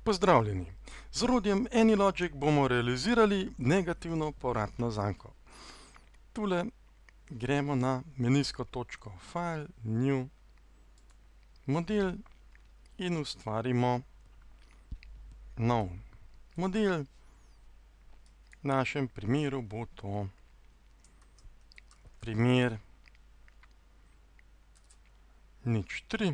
Pozdravljeni! Z orodjem AnyLogic bomo realizirali negativno povratno zanko. Tule gremo na menijsko točko File, New, model in ustvarimo nov model. V našem primeru bo to primer 0,3.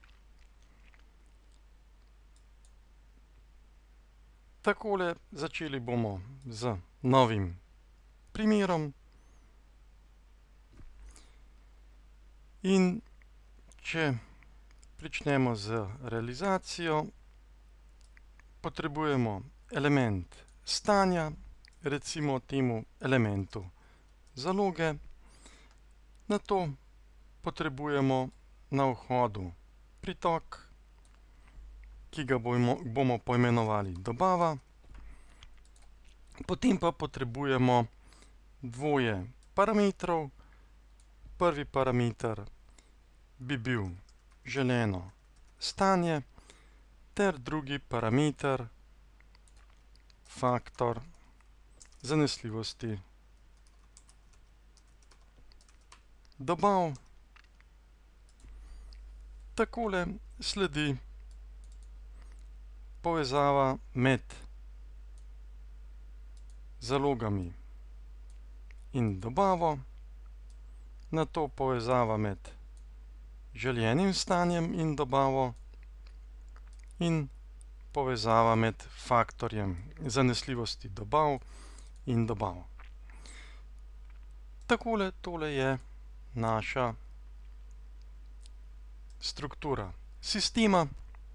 Takole začeli bomo z novim primerom in če pričnemo z realizacijo, potrebujemo element stanja, recimo temu elementu zaloge, nato potrebujemo na vhodu pritok, ki ga bomo poimenovali dobava, potem pa potrebujemo dvoje parametrov. Prvi parameter bi bil želeno stanje ter drugi parameter faktor zanesljivosti dobav. Takole sledi povezava med zalogami in dobavo, nato povezava med želenim stanjem in dobavo in povezava med faktorjem zanesljivosti dobav in dobav. Takole, tole je naša struktura sistema.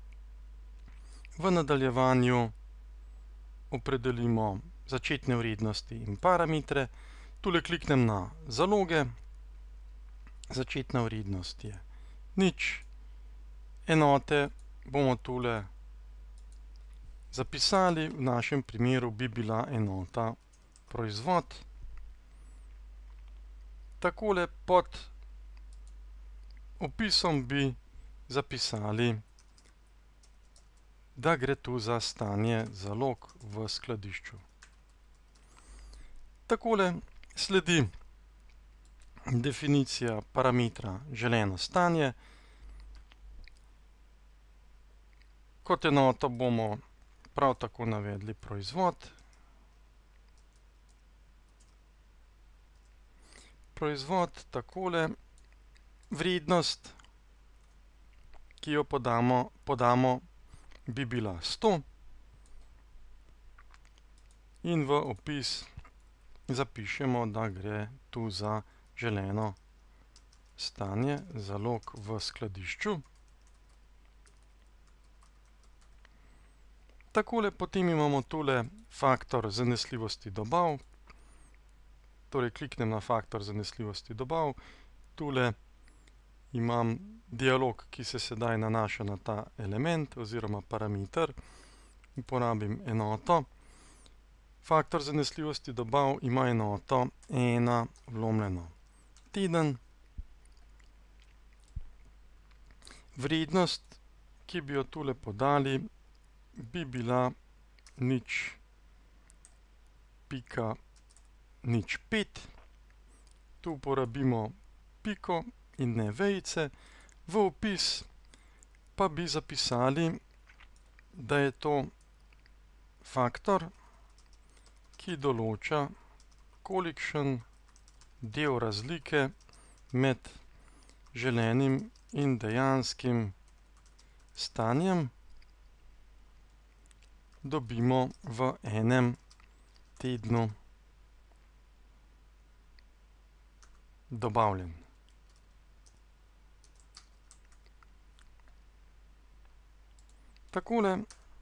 V nadaljevanju opredelimo začetne vrednosti in parametre. Tule kliknem na zaloge. Začetna vrednost je 0. Enote bomo tule zapisali. V našem primeru bi bila enota proizvod. Takole pod opisom bi zapisali, da gre tu za stanje zalog v skladišču. Takole sledi definicija parametra želeno stanje. Kot enoto bomo prav tako navedli proizvod. Proizvod takole. Vrednost, ki jo podamo bi bila 100 in v opis zapišemo, da gre tu za želeno stanje zalog v skladišču. Takole potem imamo tule faktor zanesljivosti dobav. Torej kliknem na faktor zanesljivosti dobav. Tule imam dialog, ki se sedaj nanaša na ta element oziroma parameter. Uporabim enoto. Faktor zanesljivosti dobav ima enoto 1/teden. Vrednost, ki bi jo tule podali, bi bila 0,05. Tu uporabimo piko in ne vejice. V opis pa bi zapisali, da je to faktor, ki določa, kolikšen del razlike med želenim in dejanskim stanjem dobimo v enem tednu dobavljen. Takole.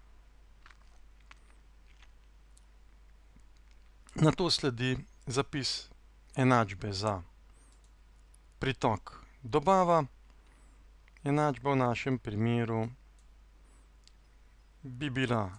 Nato sledi zapis enačbe za pritok dobava. Enačba v našem primeru bi bila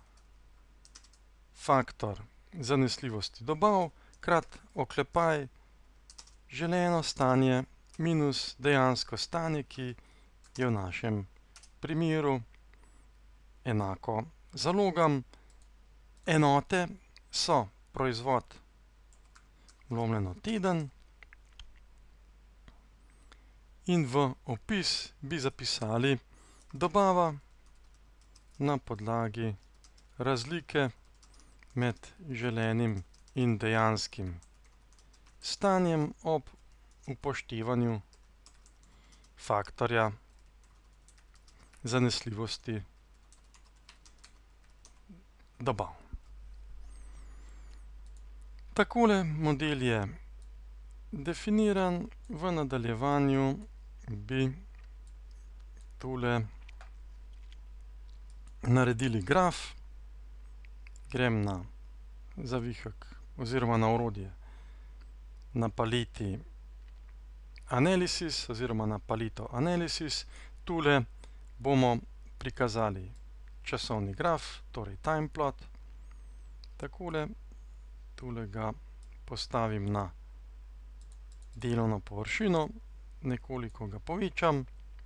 faktor zanesljivosti dobav krat oklepaj želeno stanje minus dejansko stanje, ki je v našem primeru enako zalogam. Enote so proizvod vlomljeno teden in v opis bi zapisali dobava na podlagi razlike med želenim in dejanskim stanjem ob upoštevanju faktorja zanesljivosti dobav. Takole model je definiran, v nadaljevanju bi tule naredili graf. Grem na zavihek oziroma na orodje na paleti Analysis oziroma na paleto Analysis. Tule bomo prikazali časovni graf, torej timeplot. Takole, tule ga postavim na delovno površino, nekoliko ga povečam.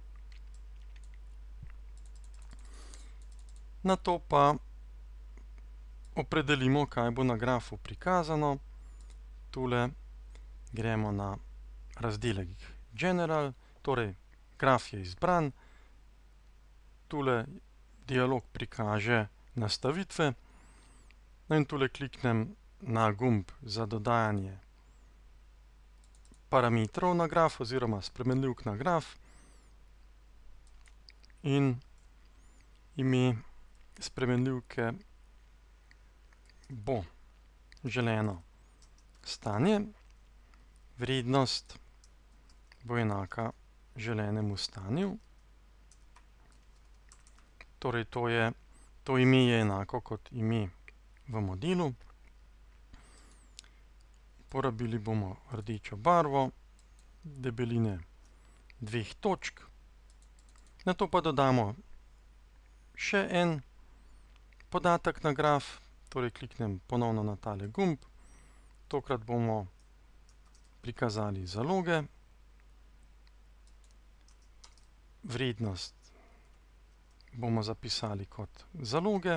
Nato pa opredelimo, kaj bo na grafu prikazano. Tule gremo na razdelek General, torej graf je izbran. Tule dialog prikaže nastavitve. In tule kliknem na gumb za dodajanje parametrov na graf oziroma spremenljivk na graf. In ime spremenljivke bo želeno stanje. Vrednost bo enaka želenemu stanju. Torej to ime je enako kot ime v modelu. Porabili bomo rdečo barvo, debeline 2 točk. Nato pa dodamo še en podatek na graf, torej kliknem ponovno na tale gumb. Tokrat bomo prikazali zaloge. Vrednost bomo zapisali kot zaloge.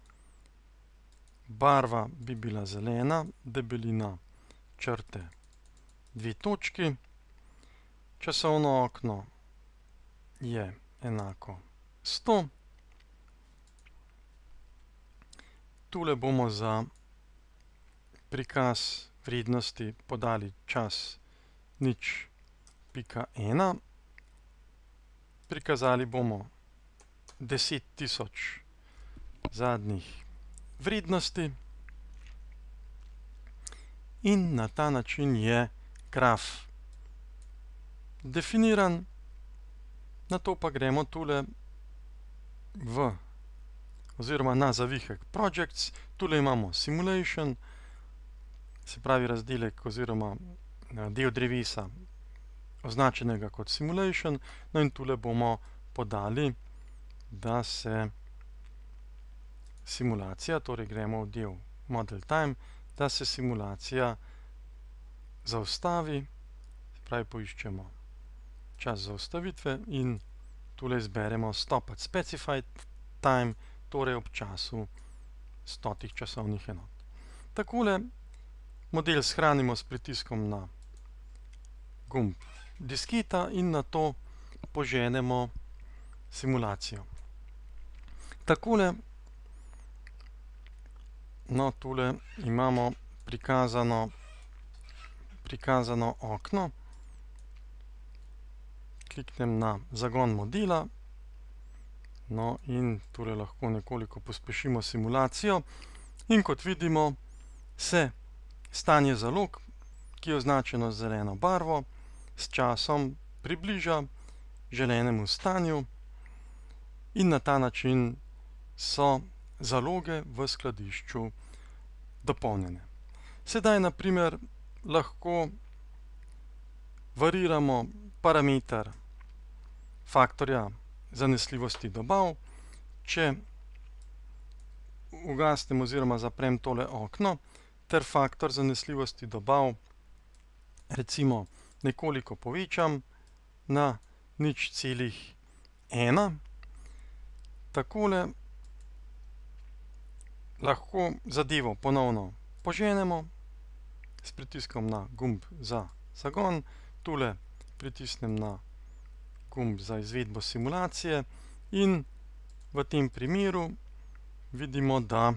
Barva bi bila zelena, debelina črte 2 točki. Časovno okno je enako 100. Tule bomo za prikaz vrednosti podali čas 0.1. Prikazali bomo 10.000 zadnjih vrednosti. In na ta način je graf definiran. Nato pa gremo tule oziroma na zavihek Projects. Tule imamo Simulation, se pravi razdelek oziroma del drevesa označenega kot Simulation. No in tule bomo podali, da se simulacija, torej gremo v del Model Time, da se simulacija zaustavi, se pravi poiščemo čas zaustavitve in tule izberemo Stop at Specified Time, torej ob času 100 časovnih enot. Takole model shranimo s pritiskom na gumb disketa in nato poženemo simulacijo. Takole, no tule imamo prikazano okno. Kliknem na zagon modela. No in tule lahko nekoliko pospešimo simulacijo. In kot vidimo, se stanje zalog, ki je označeno z zeleno barvo, s časom približa želenemu stanju in na ta način so zaloge v skladišču dopolnjene. Sedaj, na primer, lahko variramo parameter faktorja zanesljivosti dobav. Če ugasnem oziroma zaprem tole okno, ter faktor zanesljivosti dobav recimo nekoliko povečam na 0.1. Takole lahko zadevo ponovno poženemo s pritiskom na gumb za zagon. Tule pritisnem na gumb za izvedbo simulacije in v tem primeru vidimo, da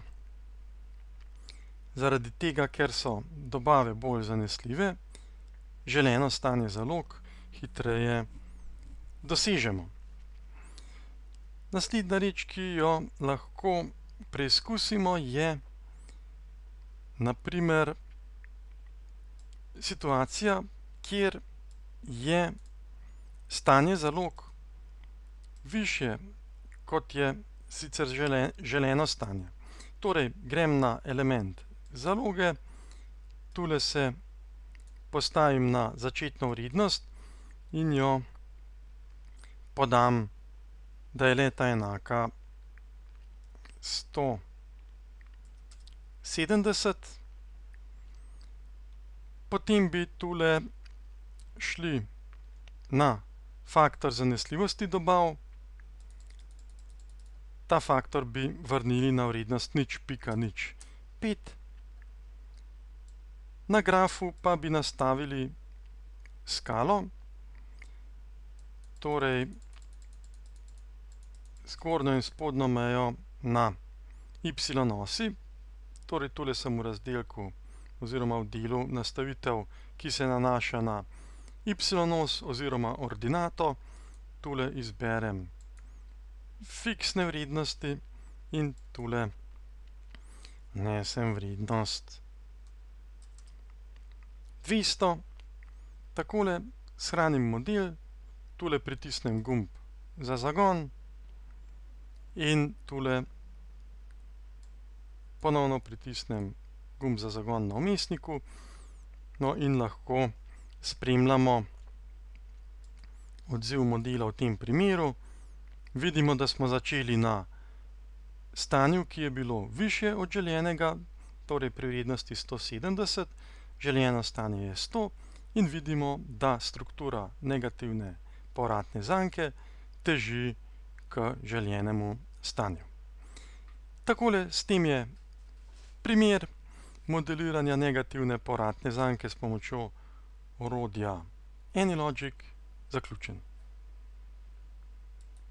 zaradi tega, ker so dobave bolj zanesljive, želeno stanje zalog hitreje dosežemo. Naslednja reč, ki jo lahko preizkusimo, je na primer situacija, kjer je stanje zalog višje, kot je sicer želeno stanje. Torej, grem na element zaloge, tule se postavim na začetno vrednost in jo podam, da je le-ta enaka 170. Potem bi tule šli na faktor zanesljivosti dobav. Ta faktor bi vrnili na vrednost 0,05. Na grafu pa bi nastavili skalo, torej zgornjo in spodnjo mejo na y-osi, torej tule sem v razdelku oziroma v delu nastavitev, ki se nanaša na y-os oziroma ordinato. Tule izberem fiksne vrednosti in tule vnesem vrednost 200. Takole shranim model, tule pritisnem gumb za zagon in tule ponovno pritisnem gumb za zagon na vmesniku. No in lahko spremljamo odziv modela v tem primeru. Vidimo, da smo začeli na stanju, ki je bilo višje od želenega, torej pri vrednosti 170, želeno stanje je 100 in vidimo, da struktura negativne povratne zanke teži k želenemu stanju. Takole, s tem je primer modeliranja negativne povratne zanke s pomočjo orodja AnyLogic zaključen.